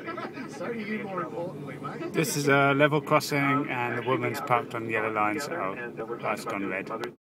So do you, more importantly, mate. This is a level crossing and the woman's parked on the yellow line, so lights gone red.